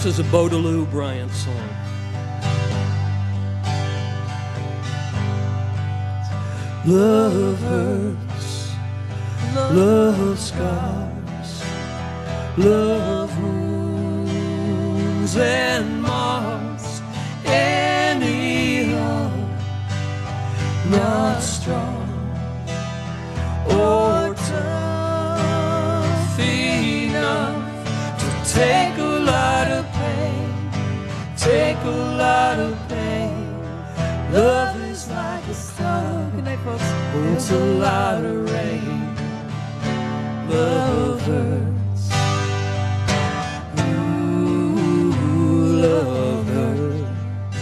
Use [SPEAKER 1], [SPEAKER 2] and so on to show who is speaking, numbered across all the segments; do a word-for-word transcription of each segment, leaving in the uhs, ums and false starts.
[SPEAKER 1] This is a Boudaloo Bryant song. Love hurts, love scars, love wounds and mars. Any heart not strong or tough enough to take a lot of pain, take a lot of pain. Love is like a storm. Good night, folks. It's a lot of rain. Love hurts. Ooh, love hurts.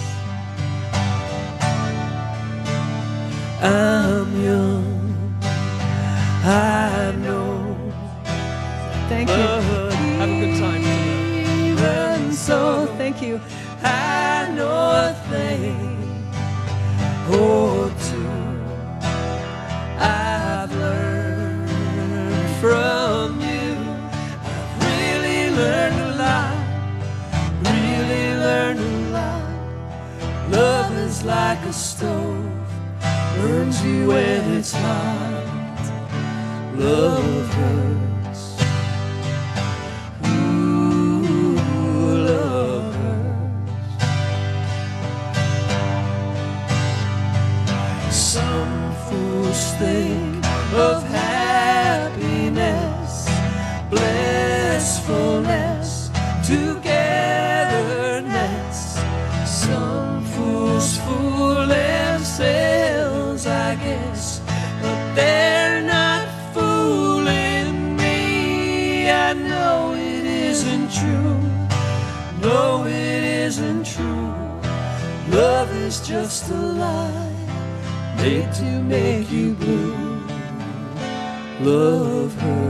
[SPEAKER 1] I'm young, I know.
[SPEAKER 2] Thank you.
[SPEAKER 1] Love, have a good time tonight.
[SPEAKER 2] Even so, thank you.
[SPEAKER 1] I know a thing or two. I've learned from you. I've really learned a lot. Really learned a lot. Love is like a stove, burns you when it's hot. Love hurts. Ooh, love hurts. Some fools think of happiness, blissfulness, togetherness. Some fools fool themselves, I guess, but they're not fooling me. I know it isn't true. No, it isn't true. Love is just a lie made to make you blue. Love hurts.